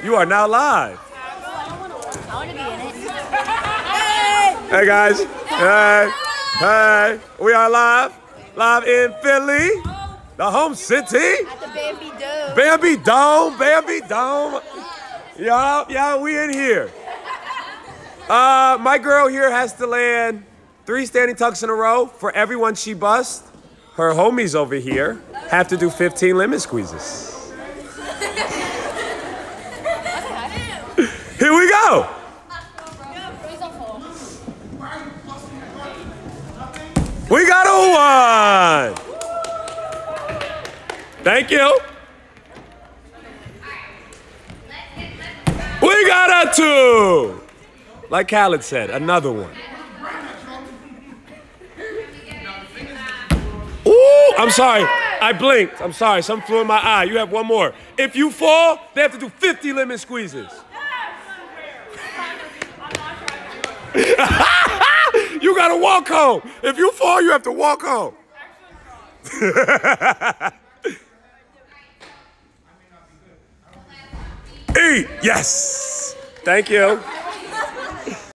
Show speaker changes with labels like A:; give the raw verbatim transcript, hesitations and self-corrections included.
A: You are now live.
B: I want to be in it.
A: Hey guys. Hey. Hey. We are live. Live in Philly. The home city.
B: At the Bambi Dome.
A: Bambi Dome. Bambi Dome. Yeah, yeah, we in here. Uh, my girl here has to land three standing tucks in a row. For everyone she busts, her homies over here have to do fifteen lemon squeezes. Here we go. We got a one. Thank you. We got a two. Like Khaled said, another one. Ooh, I'm sorry. I blinked. I'm sorry. Something flew in my eye. You have one more. If you fall, they have to do fifty lemon squeezes. You gotta walk home. If you fall, you have to walk home. Eat. Yes. Thank you.